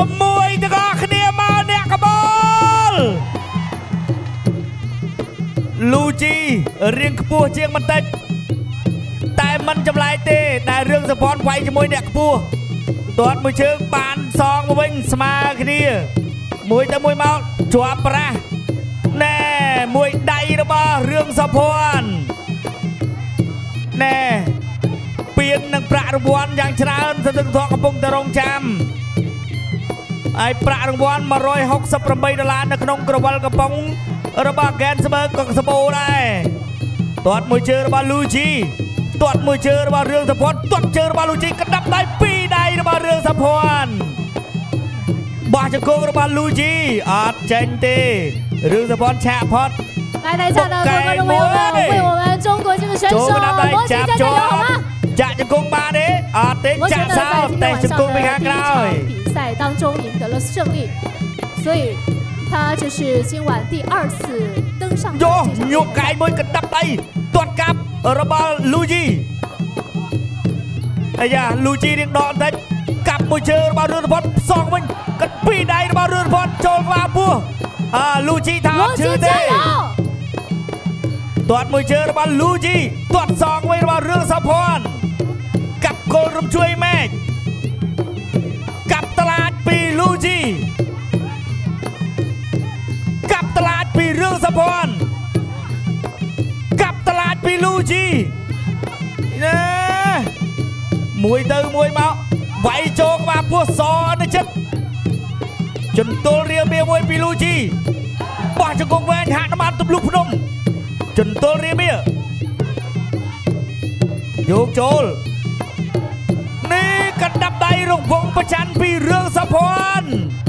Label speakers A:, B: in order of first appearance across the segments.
A: มวยตะกอขเนียมาเนี่ยกระบอลลูจีเรียงขปัวเชียงมันเต็มแต่มันจำลายเตะแต่เรื่องสปอนไฟจะมวยเนี่ยขปัวตัวมือเชิงปานซองมาวิ่งสมาขเนียมวยแต่มวยเมาจัวปลาแน่มวยใดระบาเรื่องสปอนแน่เปลี่ยนหนังประรางวัลอย่างชนะสะดึงทองกระปุกตะรงจำไอ้ประรางวัลมา$168ในขนมกระวัลกระป๋องระบาแกนเสมอกับสปูได้ตัวมวยเจอระบาลูจีตัวมวยเจอระบาเรื่องสปอนตัวเจอระบาลูจีกระดับได้ปีได้ระบาเรื่องสปอนบาจะโกระบาลูจีอาจเจนเตเรื่องสปอนแฉะพอด
B: 来台下的观众朋友们，为我们中国这个选手摩羯加油好吗？
A: จะจะกงมาเด้
B: 摩羯呢在今天晚上的第一场比赛当中赢得了胜利，所以他这是今晚第2次登上。
A: โยกไก่มวยกระดับไปตรวจกับระบาลูจีไอ้ยาลูจีเรียงดอนได้กับมวยเจอระบาเรือพอดซองมันกันปีได้ระบาเรือพอดโจลาบัวลูจีทำชื่อเต้ตรวจมวยเจอระบาลูจีตรวจซองไว้ระบาเรื่องสะพอนกับโกลรุมช่วยแม่กับตลาดปีลูจีกับตลาดปีเรื่องสะพอนกับตลาดปีลูจีนะมวยเตอมวยเมาไหวโจกมาพวกซอนะจ๊ะจนตัวเรียเบียมวยปีลูจีบ้าจะกงแวนหาน้ำมันตุบลูกพนมจนตัวเรียเบียโยกโจลนี่กันดับไดรงพงประชันปีเรื่องสะพอน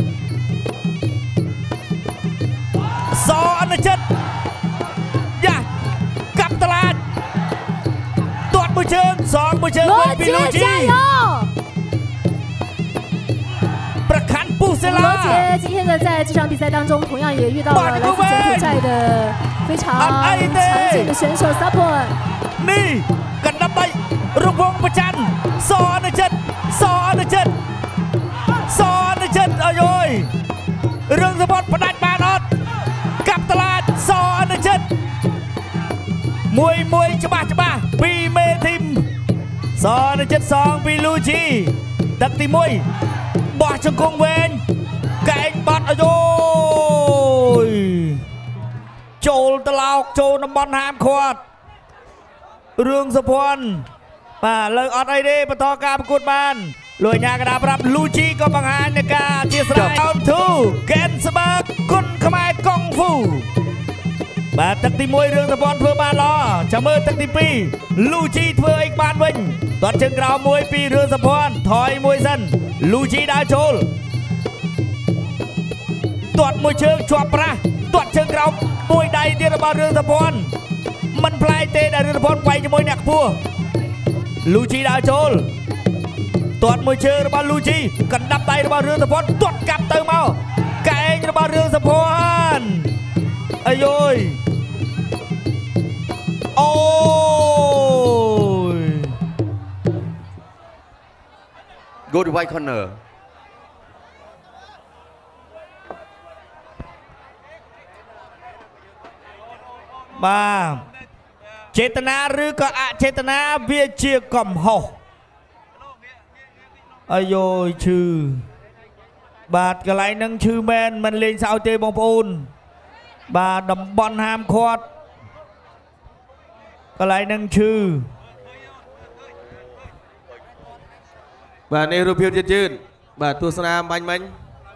A: ซอนะจ๊ะอย่ากับตลาดตรวจมือเชิงสองมือเชิงเป็นปีลูจีประคันปูเซลา
B: 罗杰今天的在这场比赛当中，同样也遇到了来自柬埔寨的非常强劲的选手 Sapon。
A: นี่กันดับไดรงพงประชันซอนะจ๊ะซอนะจ๊ะซอนะจ๊ะอ้ยอยเรื่องสปอร์ตประดับมาอดกับตลาดซอนะจ๊ะมวยจะบ้าปีเมทิมซอนะจ๊ะสองปีลูจีตักตีมวยบ่ชงกงเวนแกงบัดอ้ยอยโจลตะลอกโจน้ำบอลหามขวดเรื่องสะพอนมาเลิกอดไอเดย์ปตอการประกวดบ้านลอยงากระดาษรับลูจีก็บังหารในการเทียสระเอาทูเกนสบักกุนขมายกองฟูบาตักตีมวยเรื่องสะพอนเพื่อบานล้อจะเมื่อตักตีปีลูจีเพื่ออีกบ้านวิ่งตอนเชิงกราวมวยปีเรื่องสะพอนถอยมวยสั้นลูจีได้โจลตรวจมวยเชิงชัวปราตรวจเชิงกราวมวยใดเดียร์บาเรื่องสะพอนมันพลายเตะได้เรื่องสะพอนไปจะมวยหนักพัวลูจีได้โจลตรวจมวยเชิงระบาลูจีกันดับไตระบาเรื่องสะพอนตรวจกับเติมเอาแกงระบาเรื่องสะพอนไอ้โยยโอ้ย
C: Go to white corner
A: มาเจตนาหรือก็อเจตนาเวียเชียกล่อมหอกอโยชื่อบาดกระไรนั่งชื่อแมนมันเล่นสาวเตะบองปูนบาดดำบอลหามคอดกระไรนั่งชื่อบาดในรูปเพียวจืดบาดตัวสนามบันมัน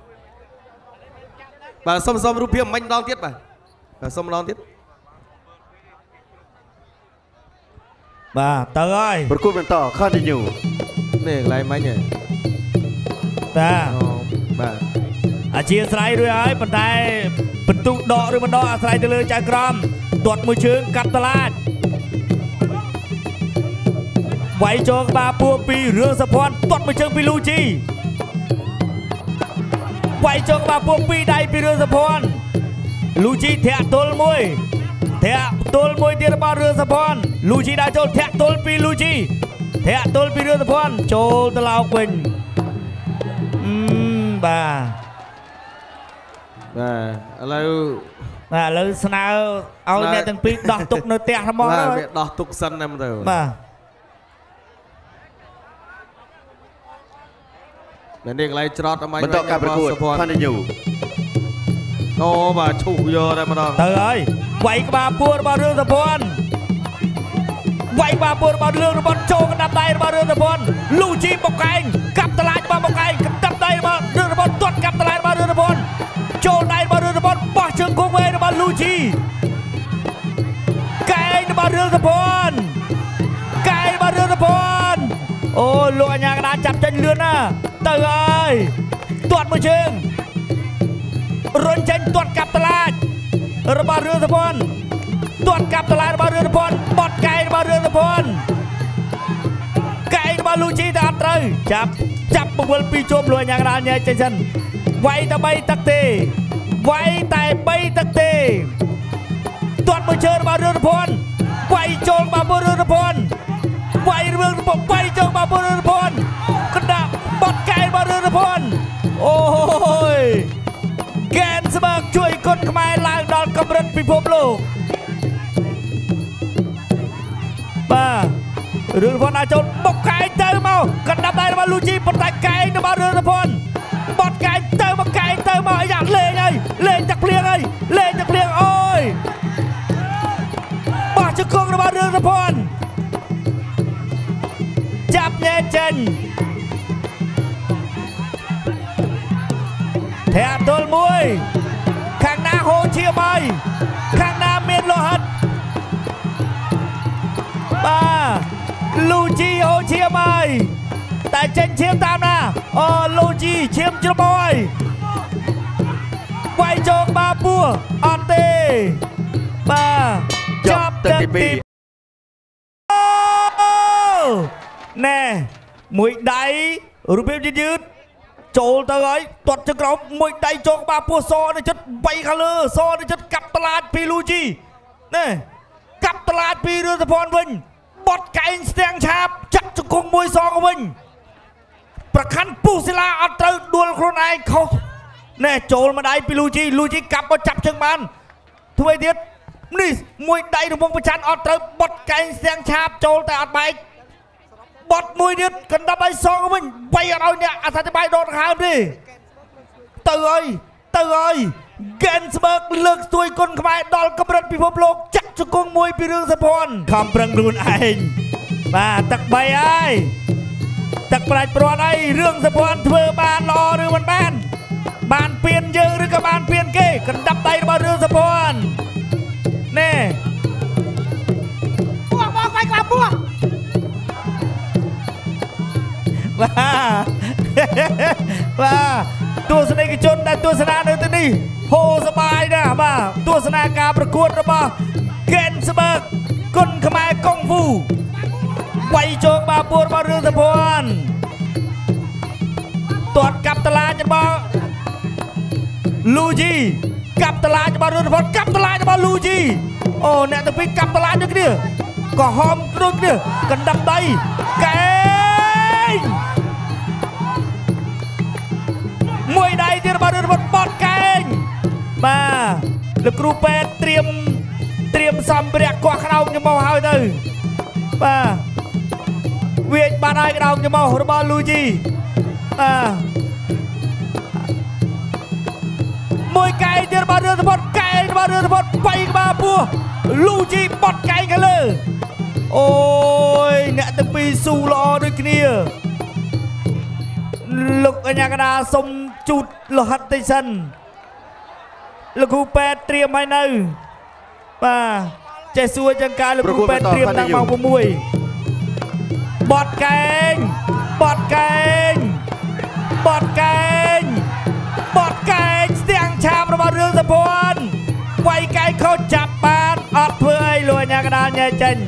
A: บาดส้มรูปเพียวมันลองเทียบบาดส้มลองเทียบ bà tớ ơi
C: bật cút bên tỏ khăn thì nhiều
A: này lại mấy nhỉ ta bà chia sài rồi ấy bàn tay bật tụ đỏ rồi bàn đỏ sài từ lời trái crom tuột môi trường cắt tơ lát quay cho bà pua pi rương sập phòn tuột môi trường pi lu chi quay cho bà pua pi đây pi rương sập phòn lu chi thẹn tôl môi thẹn tôl môi tiền bà rương sập phòn lu chi đã trôn thẹn tôl pi lu chi thẹn tôl pi rương sập phòn trôn tơ lao quỳnh bà
D: ឥឡូវ
A: ឥឡូវស្នើឲ្យអ្នកទាំងពីរដោះទុកនៅផ្ទះថ្មទៅ
D: ដោះទុកសិនតែទៅ
A: បាទ
D: នេះកន្លែងច្រត់អមាញ់
C: បន្តការប្រកួត continue
D: អូបាទឈូសយកតែម្ដង
A: ទៅហើយវាយក្បាលពួររបស់រឿងសុភ័ណ្ឌវាយក្បាលពួររបស់រឿងសុភ័ណ្ឌចូលកណ្ដាប់ដៃរបស់រឿងសុភ័ណ្ឌលូជីបកែងកាប់តឡាចរបស់បកែងកណ្ដាប់ដៃរបស់រឿងសុភ័ណ្ឌទាត់កាប់តឡាចរបស់រឿងសុភ័ណ្ឌចូលដៃរបស់រឿងសុភ័ណ្ឌបោះជើងគង់វែងរបស់លូជីកែងរបស់រឿងសុភ័ណ្ឌកែងរបស់រឿងសុភ័ណ្ឌអូលោកអាញាកណ្ដាលចាប់ចេញលឿនណាទៅហើយទាត់មួយជើងរុញចេញទាត់កាប់តឡាចរបស់រឿងសុភ័ណ្ឌទាត់កាប់តឡាចរបស់រឿងសុភ័ណ្ឌបត់កែងរបស់រឿងសុភ័ណ្ឌកែងរបស់លូជីតែអត់ត្រូវចាប់បង្វិលពីរជុំលួយយ៉ាងណាញ៉ែចេញសិនវាយតែ3ទឹកទេវាយតែ3ទឹកទេទាត់មួយជើងរបស់រឿងសុភ័ណ្ឌវាយចូលរបស់រឿងសុភ័ណ្ឌវាយរឿងសុភ័ណ្ឌវាយចូលរបស់រឿងសុភ័ណ្ឌកណ្ដាប់បត់កែងរបស់រឿងសុភ័ណ្ឌអូយហ្គេនស្មើជួយគុនខ្មែរឡើងដល់កម្រិតពិភពលោកបាទរឿងសុភ័ណ្ឌអាចចូលបុកកែងទៅមកកណ្ដាប់ដៃរបស់លូជីប៉ុន្តែកែងរបស់រឿងសុភ័ណ្ឌបត់កែងទៅមកកែងទៅមកអាយ៉ាលេងហើយលេងទឹកភ្លៀងហើយលេងទឹកភ្លៀងអូយបោះជង្គង់របស់រឿងសុភ័ណ្ឌចាប់ញែចេញធាក់ទល់មួយខាងណាហូរឈាមហើយខាងណាមានលោហិតបាទលូជីហូរឈាមហើយតែចេញឈាមតាមណាអូលូជីឈាមជ្រមហើយវាយចូលបាពួរអត់ទេបាទចាប់ទឹកទីណែមួយដៃរបៀបយឺតចូលទៅហើយទាត់ជើងក្រោមមួយដៃចូលក្បាលពោះសនៅចិត្ត3ខាងលើសនៅចិត្តកាប់តឡាចពីលូជីណែកាប់តឡាចពីរឿងសុភ័ណ្ឌវិញបត់កែងស្ទាំងឆាបចាក់ជង្គង់មួយសងវិញប្រខាន់ពុះសិលាអត់ត្រូវដួលខ្លួនឯងខុសណែចូលមួយដៃពីលូជីកាប់មកចាប់ជើងបានធ្វើទៀតនេះមួយដៃរំងប្រច័ណ្ឌអត់ត្រូវបត់កែងស្ទាំងឆាបចូលតែអត់បែកបត់មួយទៀតកណ្ដាប់ឲ្យសងវិញវាយអត់ឲ្យអ្នកអធិប្បាយដកដង្ហើមទេទៅហើយហ្គេនស្បឺកលើកស្ទួយគុនខ្មែរដល់កម្រិតពិភពលោកចាក់ជង្គង់មួយពីរឿងសុភ័ណ្ឌខំប្រឹងខ្លួនឯងបាទទឹក3ហើយទឹកប្រាច់ព្រាត់ហើយរឿងសុភ័ណ្ឌធ្វើបានល្អឬមិនបានពៀនយើងឬក៏បានពៀនគេកណ្ដាប់ដៃរបស់រឿងសុភ័ណ្ឌណែពោះមកវាយក្បាលពោះបាទទស្សនិកជនដែលទស្សនានៅទីនេះហូរសប្បាយណាស់បាទទស្សនាការប្រកួតរបស់ហ្គេនស្បឺកគុនខ្មែរកុងហ្វូវាយចូលក្បាលពួររបស់រឿងសុភ័ណ្ឌទាត់កាប់តឡាចរបស់លូជីកាប់តឡាចរបស់រឿងសុភ័ណ្ឌកាប់តឡាចរបស់លូជីអូអ្នកទាំងពីរកាប់តឡាចដូចគ្នាក៏ហមដូចគ្នាកណ្ដាប់ដៃកែងមួយដៃទៀតរបស់រឿងសុភ័ណ្ឌបត់កែងបាទលោកគ្រូពេទ្យត្រៀមសម្ភារៈកោះក្តោបញមោហើយទៅបាទវាចបាត់ហើយក្តោបញមោរបស់លូជីបាទមួយកែងទៀតរបស់រឿងសុភ័ណ្ឌកែងរបស់រឿងសុភ័ណ្ឌបៃក្បាលពោះលូជីបត់កែងខាងលើអូយអ្នកទាំងពីរស៊ូល្អដូចគ្នាលោកអញ្ញាកដាសុំជូតលោហិតតិចសិនលោកគ្រូពេទ្យត្រៀមឲ្យនៅបាទចេះសួរចឹងការលោកគ្រូពេទ្យត្រៀមដល់ម៉ោង6បត់កែងស្ទាំងឆាបរបស់រឿងសុភ័ណ្ឌវាយកែងខុសចាប់បានអត់ធ្វើអីលោកអញ្ញាកដាញែចេញ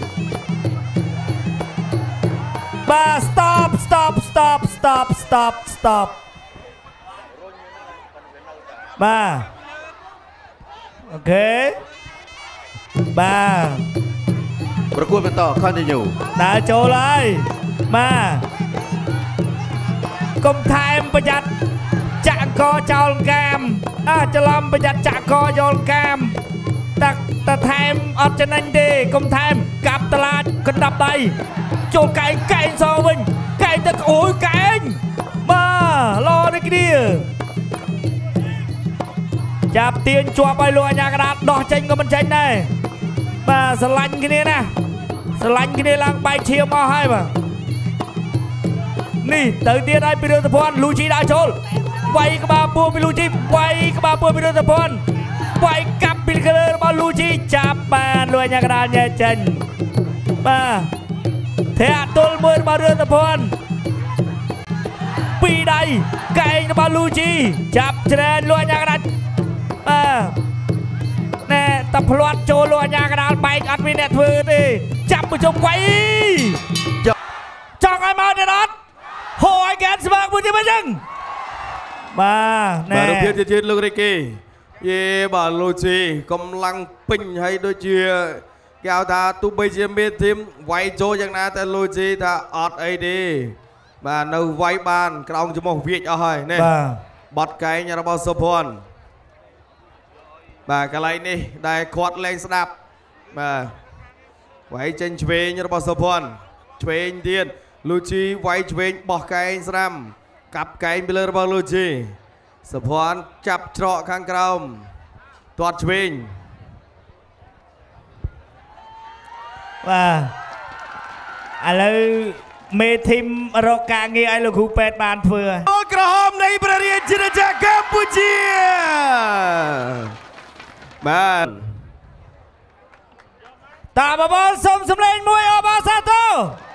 A: បាទ stop បាទអូខេបាទ
C: ប្រកួតបន្ត continue
A: ដើរចូលហើយបាទកុំថែមប្រយ័ត្នកចោលកាមច្រឡំប្រយ័ត្នចាក់កយល់កាមតែថែមអត់ចំណេញទេកុំថែមកាប់តឡាចកណ្ដាប់ដៃចូលកែងសងវិញកែងទឹកអូយកែងបាទឡនេះគ្នាចាប់ទាញជាប់ឲ្យលោកអាញាកដាដោះចេញក៏មិនចេញដែរបាទស្រឡាញ់គ្នាណាស្រឡាញ់គ្នាឡើងបែកឈាមអស់ហើយបាទនេះទៅទៀតហើយពីរឿងតភ័ណ្ឌលូជីដើរចូលវាយក្បាលពួរពីលូជីវាយក្បាលពួរពីរឿងតភ័ណ្ឌវាយកាប់ពីកលើរបស់លូជីចាប់បានលោកអាញាកដាញ៉ែចេញបាទធាក់ទល់មួយរបស់រឿងតភ័ណ្ឌពីដៃកែងរបស់លូជីចាប់ច្រែនលោកអាញាកដាណែតែផ្លាត់ចូលលោកអាញាកដាលបែកអត់មានអ្នកធ្វើទេចាប់ប្រជុំវាយចង់ឲ្យមកទៀតអត់ហូឲ្យកែនស្មើមួយទៀតមិនចឹងបាទ
D: រូបភាពជាតិលោករេគីយេបាទលូជីកម្លាំងពេញហើយដូចជាគេហៅថាទោះបីជាមានធីមវាយចូលយ៉ាងណាតែលូជីថាអត់អីទេបាទនៅវាយបានក្រោមច្រមុះវាចអស់ហើយនេះបត់កែងរបស់សុភ័ណ្ឌបាទកន្លែងនេះដែលគាត់លេងស្ដាប់បាទវាយចេញឆ្វេងរបស់សុភ័ណ្ឌឆ្វេងទៀតលូជីវាយឆ្វេងបោះកែងស្រាំកាប់កែងពីលើរបស់លូជីសុភ័ណ្ឌចាប់ច្រកខាងក្រោមទាត់ឆ្វេង
A: បាទឥឡូវមេធីមរកការងារឲ្យលោកគ្រូពេទ្យបានធ្វើ
D: ក្រហមនៃព្រះរាជាណាចក្រកម្ពុជាបាន
A: តាបបលសុំសម្លេងមួយអបអសាទរ